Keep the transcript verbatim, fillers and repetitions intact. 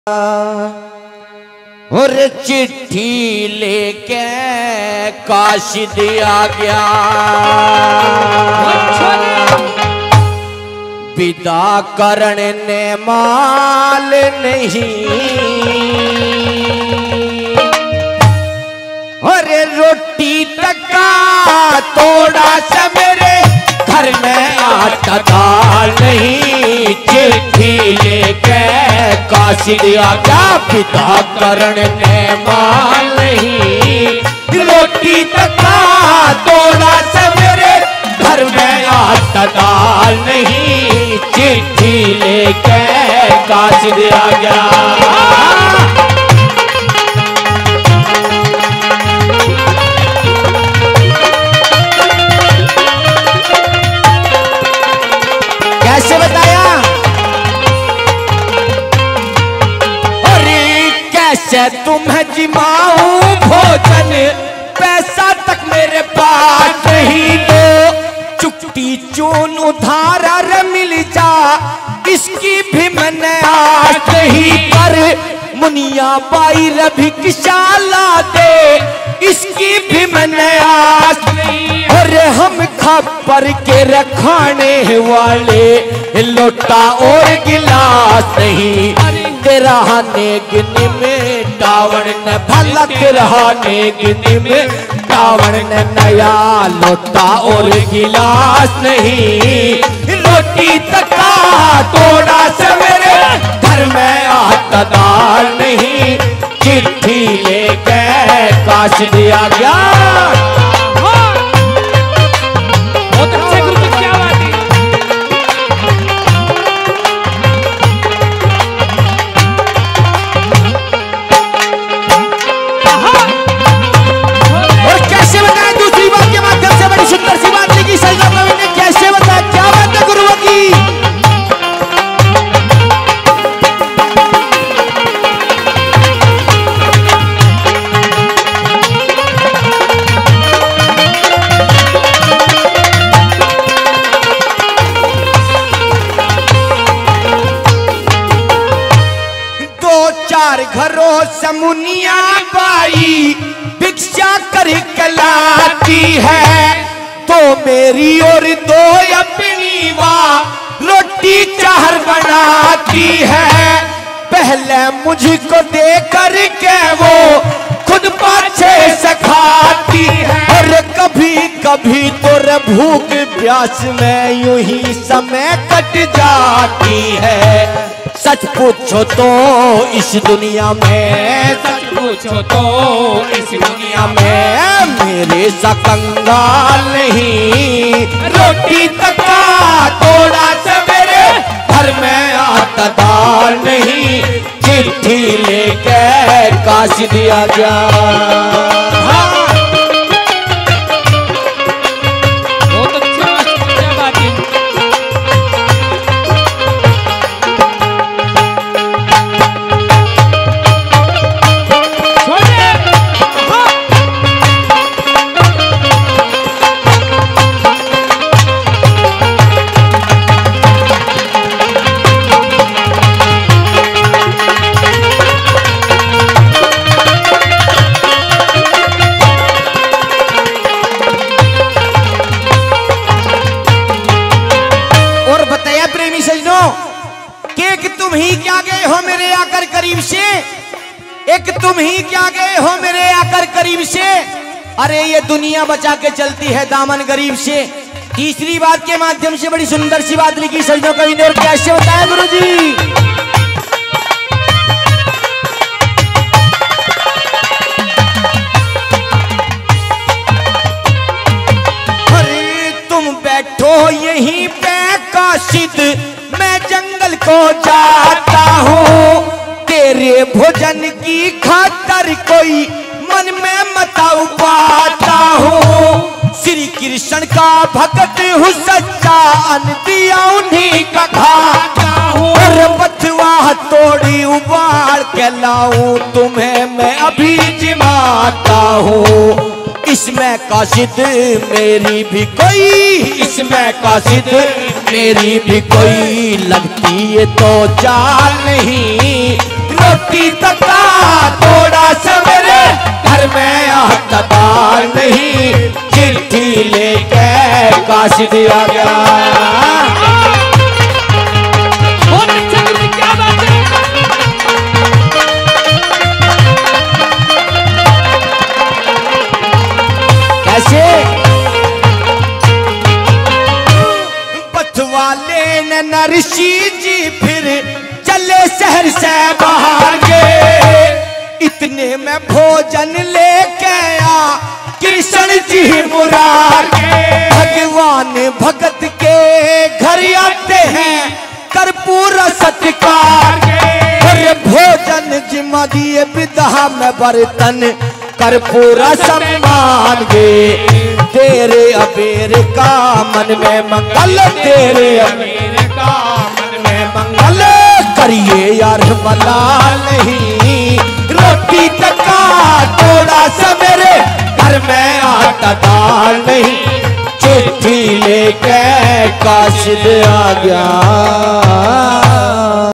और चिट्ठी लेके काशिद आ गया, विदा करने माल नहीं। अरे रोटी तका थोड़ा सा मेरे घर में आटा दाल नहीं। चिट्ठी लेके काशिद आ गया, विदा करने माल नहीं। रोटी तका थोड़ा सा मेरे घर में आटा दाल नहीं। चिट्ठी लेके काशिद आ गया। कैसे बताया? अरे कैसे तुम्हें जिमाऊं भोजन, पैसा तक मेरे पास नहीं। दो चुट्टी चून उधार मिल जा, इसकी भी मैंने आस नहीं। पर मुनिया बाई रभी किशाला दे, इसकी भी मैंने आस नहीं। अरे हम खबर के रखाने वाले, लोटा और गिलास नहीं। तेरा गिनी में टावण न भला, तेरा गिनी में टावण न नया लोटा और गिलास नहीं। रोटी तका थोड़ा सा मेरे घर में आटा दाल नहीं। चिट्ठी लेके काशिद आ गया। बहुत अच्छे गुरु की क्या बात है। और कैसे बताया दूसरी बात के माध्यम से? बड़ी सुंदर सी बात लिखी सजदा प्रवीण ने। कैसे बताया? क्या बात है गुरुओं की? चार घरों से मुनिया बाई भिक्षा कर कलाती है। तो मेरी और दो अपनी वाह रोटी चार बनाती है। पहले मुझको दे कर के वो खुद पाछे से खाती है। और कभी कभी तो भूख प्यास में यूं ही समय कट जाती है। सच पूछो तो इस दुनिया में, सच पूछो तो इस दुनिया में मेरे सा कंगाल नहीं। रोटी तका थोड़ा सा मेरे घर में आटा दाल नहीं। चिट्ठी लेके काशिद आ गया। बहुत अच्छा क्या बात है। एक तुम ही क्या गए हो मेरे आकर करीब से, एक तुम ही क्या गए हो मेरे आकर करीब से। अरे ये दुनिया बचा के चलती है दामन गरीब से। तीसरी बात के माध्यम से बड़ी सुंदर सी बात लिखी सजनों कवि ने। और कैसे बताया गुरुजी? अरे तुम बैठो यहीं पे काशिद, मैं जंगल को जाता हूँ। तेरे भोजन की खातर कोई मन में मताऊ पाता हूँ। श्री कृष्ण का भक्त हूँ सच्चा, अन्न दिया उन्हीं का खाता हूँ। और बथुआ तोड़ी उबाल के लाऊं तुम्हें मैं अभी जिमाता हूँ। इसमें काशिद मेरी भी कोई, इसमें काशिद मेरी भी कोई लगती है तो चाल नहीं। काशिद आ गया। बहुत अच्छा गुरु जी, क्या बात है। कैसे पथवाले ने नरसी जी फिर चले शहर से बाहर गए। इतने में भोजन लेके आ कृष्ण जी मुरारे। भगवान भगत के घर आते हैं कर्पूर सत्कार। अरे भोजन जिम्मा दिए विधा में बर्तन कर्पूर सम्मान गे। तेरे अबेर का मन में मंगल, तेरे अबेर का मन में मंगल। करिए यार भला नहीं, रोटी तका थोड़ा सा मेरे घर में आटा दाल नहीं। चिट्ठी लेके काशिद आ गया।